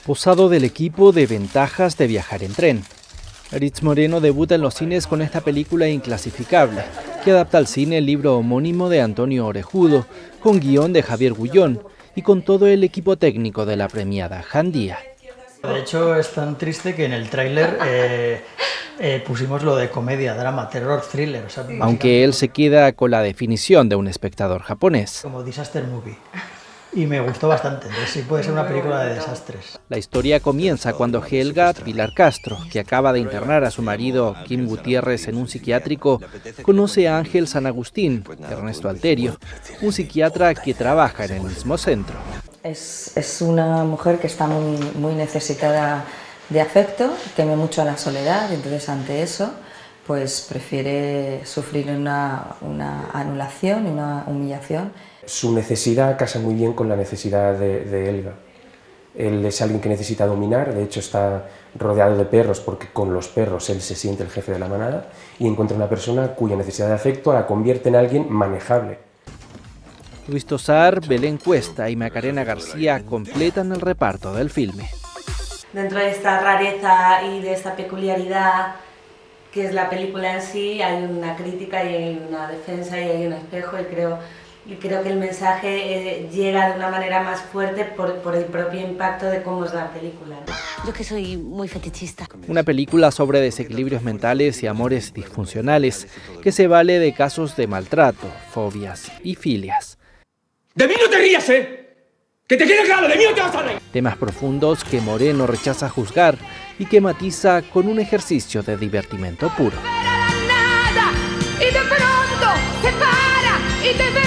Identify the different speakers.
Speaker 1: Posado del equipo de ventajas de viajar en tren. Aritz Moreno debuta en los cines con esta película inclasificable, que adapta al cine el libro homónimo de Antonio Orejudo, con guión de Javier Gullón y con todo el equipo técnico de la premiada Jandía.
Speaker 2: De hecho, es tan triste que en el tráiler pusimos lo de comedia, drama, terror, thriller. O sea,
Speaker 1: aunque él se queda con la definición de un espectador japonés.
Speaker 2: Como disaster movie. Y me gustó bastante, entonces sí puede ser una película de desastres.
Speaker 1: La historia comienza cuando Helga Pilar Castro, que acaba de internar a su marido Kim Gutiérrez en un psiquiátrico, conoce a Ángel San Agustín, Ernesto Alterio, un psiquiatra que trabaja en el mismo centro.
Speaker 3: Es una mujer que está muy necesitada de afecto, teme mucho a la soledad, entonces ante eso pues prefiere sufrir una anulación, una humillación.
Speaker 4: Su necesidad casa muy bien con la necesidad de Helga. Él es alguien que necesita dominar, de hecho está rodeado de perros porque con los perros él se siente el jefe de la manada y encuentra una persona cuya necesidad de afecto la convierte en alguien manejable.
Speaker 1: Luis Tosar, Belén Cuesta y Macarena García completan el reparto del filme.
Speaker 5: Dentro de esta rareza y de esta peculiaridad que es la película en sí, hay una crítica y hay una defensa y hay un espejo, y creo que el mensaje llega de una manera más fuerte por el propio impacto de cómo es la película.
Speaker 6: Yo que soy muy fetichista.
Speaker 1: Una película sobre desequilibrios mentales y amores disfuncionales que se vale de casos de maltrato, fobias y filias.
Speaker 7: ¡De mí no te rías, ¡Que te quede claro! ¡De mí no te vas a reír!
Speaker 1: Temas profundos que Moreno rechaza juzgar y que matiza con un ejercicio de divertimento puro.
Speaker 8: Y de pronto se para y te ve.